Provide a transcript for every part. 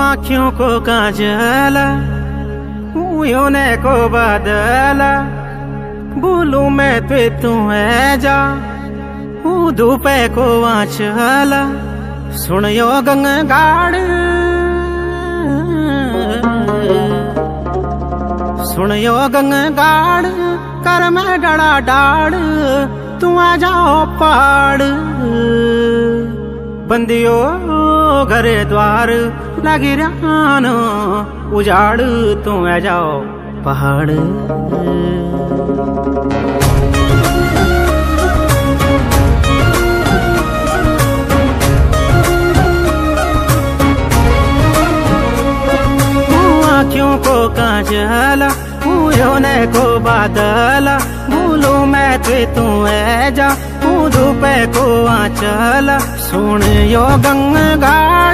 आँखों को काजल योने को बादल बोलू मैं तू है जा धूपे को आंचल सुनियो गंगाड़ सुनियो गंगाड़ कर मैं डड़ा डाड़ तू आ जाओ पाड़ बंदियो घरे द्वार लगी रानो उजाड़ तू आ जाओ पहाड़। आँखों को काजल योने को बादल बोलू मैं तू है जा धूपे को आंचल सुन यो गंगाड़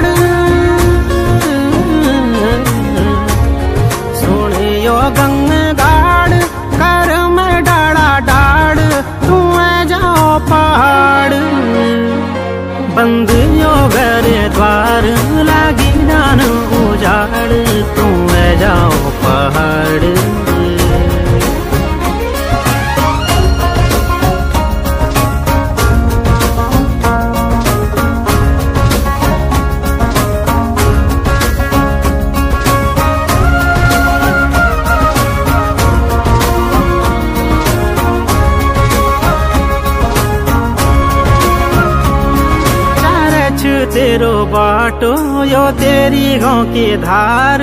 सुन यो गंगाड़ कर मैं डाड़ा डाड़ तू है जाओ पहाड़ बंद यो घर द्वार लागी जान उजाड़ तू है जाओ पहाड़। तेरो बाटो यो तेरी गाँव की धार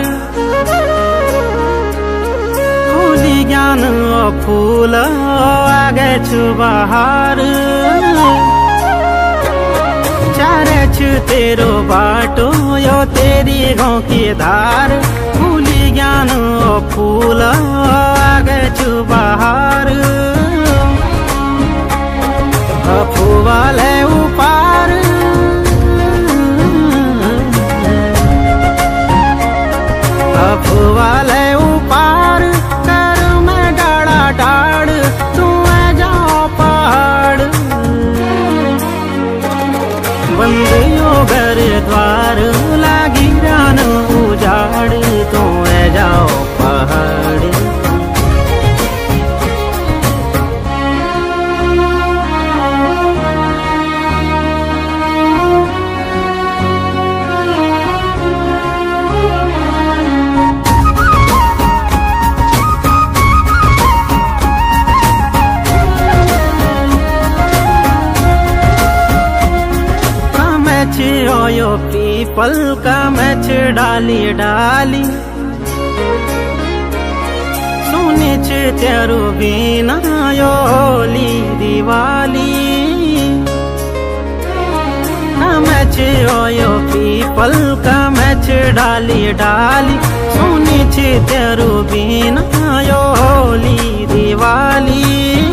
फूली ज्ञान फूल आगे छु बहार चारे छु तेरो बाटो यो तेरी गाँव की धार फूली ज्ञान फूल आगे छु बहार फूवाले उपार वाले उपार कर मैं डाड़ा डाड़ तू है जाओ पहाड़ बंदियों घर द्वार लागी रान उजाड़ तू है जाओ पहाड़। यो पीपल का मैच डाली डाली सुनी छे तेरू बिना यो होली दिवाली मैच यो पीपल का मैच डाली डाली सुनी छे तेरू बिना यो होली दिवाली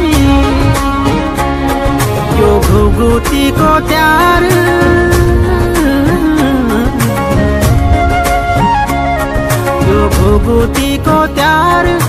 यो घुघुती को त्यार घुघुती को त्यार